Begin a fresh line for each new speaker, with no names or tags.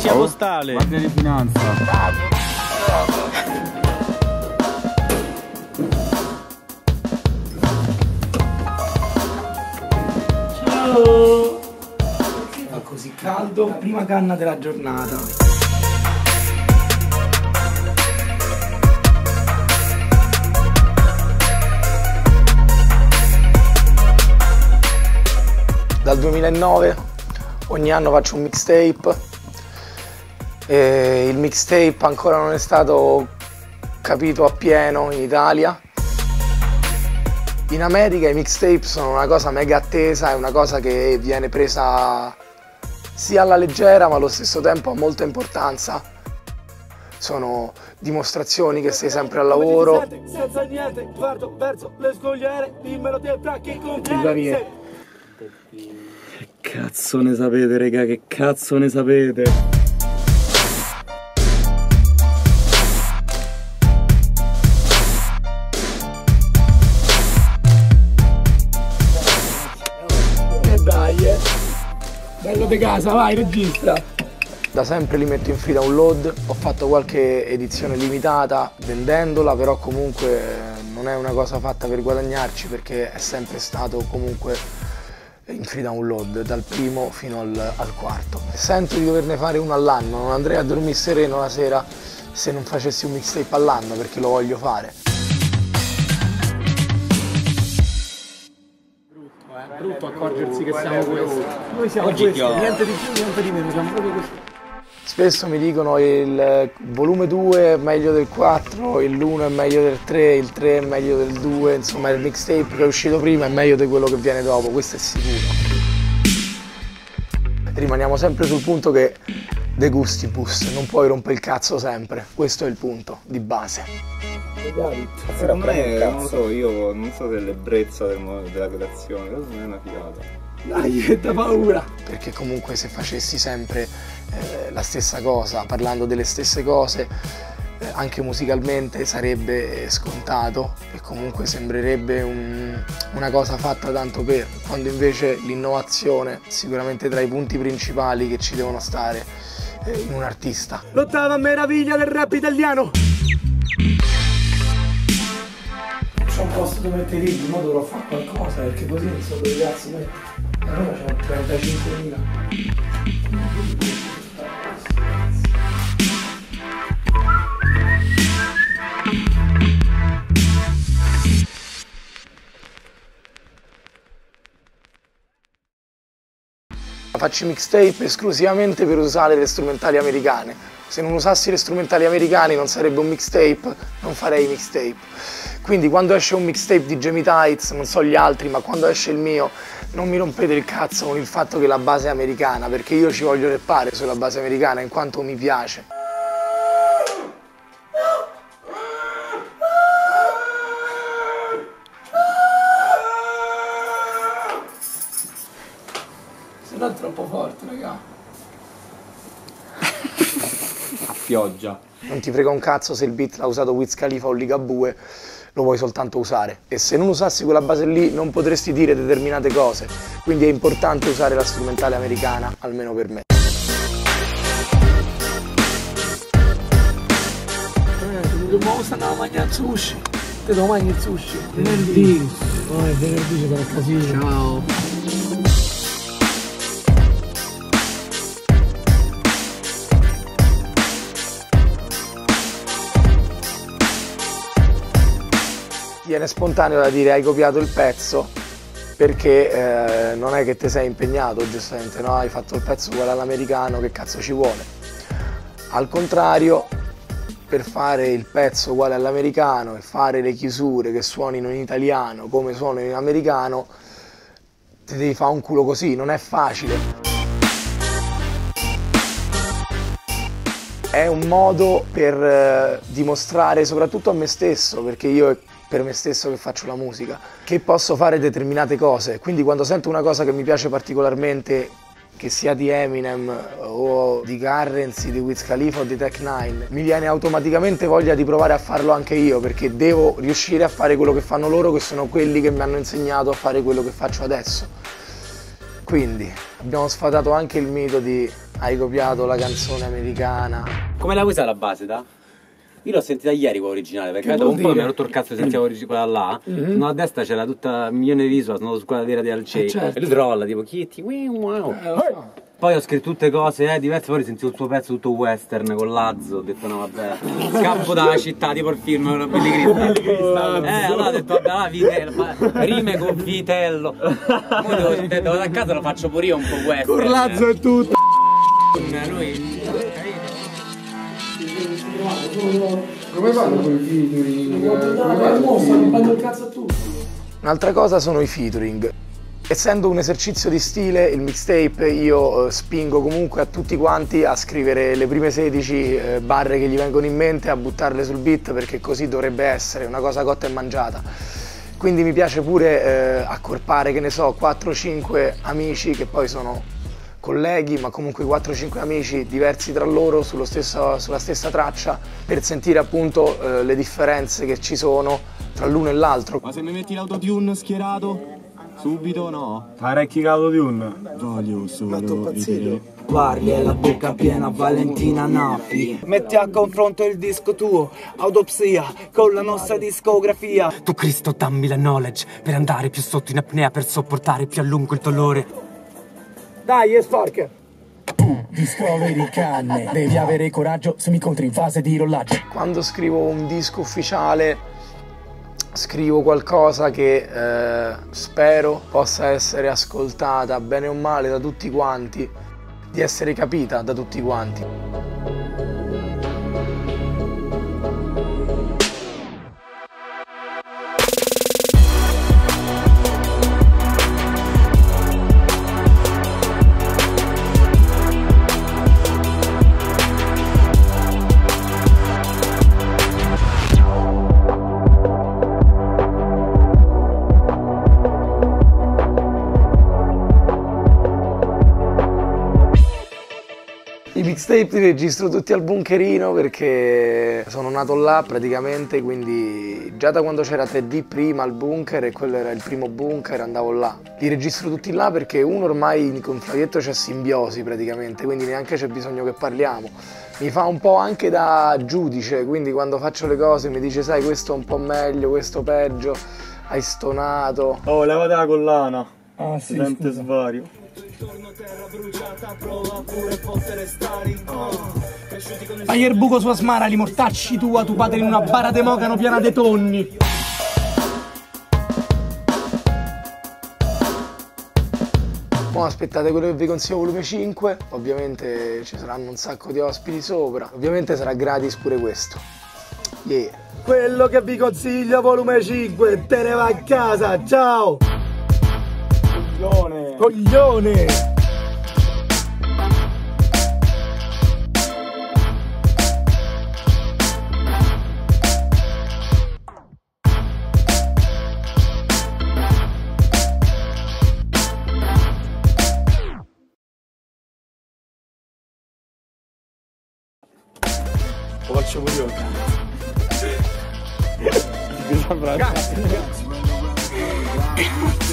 Polizia postale.
Guardia di finanza.
Ciao! Fa così caldo, prima canna della giornata. Dal 2009 ogni anno faccio un mixtape e il mixtape ancora non è stato capito appieno in Italia. In America i mixtape sono una cosa mega attesa, è una cosa che viene presa sia alla leggera ma allo stesso tempo ha molta importanza. Sono dimostrazioni che sei sempre al lavoro. Senza niente, guardo verso le scogliere, dimmelo te fra che comprare.
Che cazzo ne sapete, raga? Che cazzo ne sapete?
E dai, bello di casa, vai, registra! Da sempre li metto in free download, ho fatto qualche edizione limitata vendendola, però comunque non è una cosa fatta per guadagnarci perché è sempre stato comunque in free download dal primo fino al quarto. Sento di doverne fare uno all'anno, non andrei a dormire sereno la sera se non facessi un mixtape all'anno perché lo voglio fare. Brutto accorgersi che siamo questi. Noi siamo questi, niente di più, niente di meno, siamo proprio questi. Spesso mi dicono il volume 2 è meglio del 4, l'1 è meglio del 3, il 3 è meglio del 2, insomma il mixtape che è uscito prima è meglio di quello che viene dopo, questo è sicuro. Rimaniamo sempre sul punto che de gustibus, non puoi rompere il cazzo sempre, questo è il punto di base.
Secondo me, non lo so, io non so dell'ebbrezza della creazione, però non è una figata.
Dai, che da paura! Perché comunque se facessi sempre la stessa cosa, parlando delle stesse cose, anche musicalmente sarebbe scontato e comunque sembrerebbe una cosa fatta tanto per, quando invece l'innovazione sicuramente tra i punti principali che ci devono stare in un artista. L'ottava meraviglia del rap italiano! C'è un posto dove mettere i ma dovrò fare qualcosa perché così non so dove cazzo mettere. Allora c'è 35.000. Faccio mixtape esclusivamente per usare le strumentali americane. Se non usassi le strumentali americane non sarebbe un mixtape, non farei mixtape. Quindi quando esce un mixtape di Jamie Tights, non so gli altri, ma quando esce il mio, non mi rompete il cazzo con il fatto che la base è americana, perché io ci voglio rappare sulla base americana in quanto mi piace. Se no è troppo forte, raga.
A pioggia.
Non ti frega un cazzo se il beat l'ha usato Wiz Khalifa o Ligabue, lo puoi soltanto usare. E se non usassi quella base lì non potresti dire determinate cose. Quindi è importante usare la strumentale americana, almeno per me. Dobbiamo stare a mangiare sushi. Te lo mangi il sushi? Venerdì. Poi venerdì ci sarà casino. Ciao. Viene spontaneo da dire hai copiato il pezzo perché non è che ti sei impegnato giustamente, no? Hai fatto il pezzo uguale all'americano, che cazzo ci vuole? Al contrario, per fare il pezzo uguale all'americano e fare le chiusure che suonino in italiano come suonano in americano, ti devi fare un culo così, non è facile. È un modo per dimostrare soprattutto a me stesso, perché io è per me stesso che faccio la musica, che posso fare determinate cose. Quindi quando sento una cosa che mi piace particolarmente, che sia di Eminem o di Currency, di Wiz Khalifa o di Tech Nine, mi viene automaticamente voglia di provare a farlo anche io, perché devo riuscire a fare quello che fanno loro, che sono quelli che mi hanno insegnato a fare quello che faccio adesso. Quindi abbiamo sfatato anche il mito di hai copiato la canzone americana.
Come la usa la base, da? Io l'ho sentita ieri quella originale, perché
Che
dopo
vuol
un po'
dire?
mi ha rotto il cazzo di sentivo quella là. No, a destra c'era tutta un milione di visual, sono su quella vera di Alcei.
Certo.
E lui trolla, tipo, Kitty, wow. Poi ho scritto tutte cose diverse, poi sentivo il suo pezzo tutto western con Lazzo, ho detto no vabbè, scappo dalla città, tipo il film Billy Crystal. Allora ho detto vabbè, là, vitello, rime con vitello. Poi devo da casa lo faccio pure io un po' western.
Con Lazzo e tutto.
Lui,
Come fanno con i featuring? Fanno il cazzo a tutti.
Un'altra cosa sono i featuring. Essendo un esercizio di stile, il mixtape, io spingo comunque a tutti quanti a scrivere le prime 16 barre che gli vengono in mente, a buttarle sul beat, perché così dovrebbe essere, una cosa cotta e mangiata. Quindi mi piace pure accorpare, che ne so, 4-5 amici che poi sono colleghi, ma comunque 4-5 amici diversi tra loro sulla stessa traccia, per sentire appunto le differenze che ci sono tra l'uno e l'altro.
Ma se mi metti l'autotune schierato? Subito no.
Parecchi caso di un.
Voglio solo ridere.
Parli e la bocca piena Valentina Nappi. Metti a confronto il disco tuo, Autopsia, con la nostra discografia.
Tu Cristo dammi la knowledge per andare più sotto in apnea, per sopportare più a lungo il dolore.
Dai, è Sparker!
Discovery canne. Devi avere coraggio se mi incontri in fase di rollaggio.
Quando scrivo un disco ufficiale scrivo qualcosa che spero possa essere ascoltata bene o male da tutti quanti, di essere capita da tutti quanti. I mixtape li registro tutti al bunkerino perché sono nato là praticamente, quindi già da quando c'era 3D prima al bunker e quello era il primo bunker andavo là. Li registro tutti là perché uno ormai con Flavietto c'è simbiosi praticamente, quindi neanche c'è bisogno che parliamo. Mi fa un po' anche da giudice, quindi quando faccio le cose mi dice sai questo è un po' meglio, questo peggio, hai stonato.
Oh, levate la collana.
Ah sì,
Sente
scusa.
svario.
Fai il buco sua smara, li mortacci tua, tu padre in una bara de mocano piena de tonni. Poi aspettate quello che vi consiglio volume 5, ovviamente ci saranno un sacco di ospiti sopra, ovviamente sarà gratis pure questo. Yeah. Quello che vi consiglio volume 5, te ne va a casa, ciao!
Coglione.
Coglione! Lo faccio pure io, cazzo.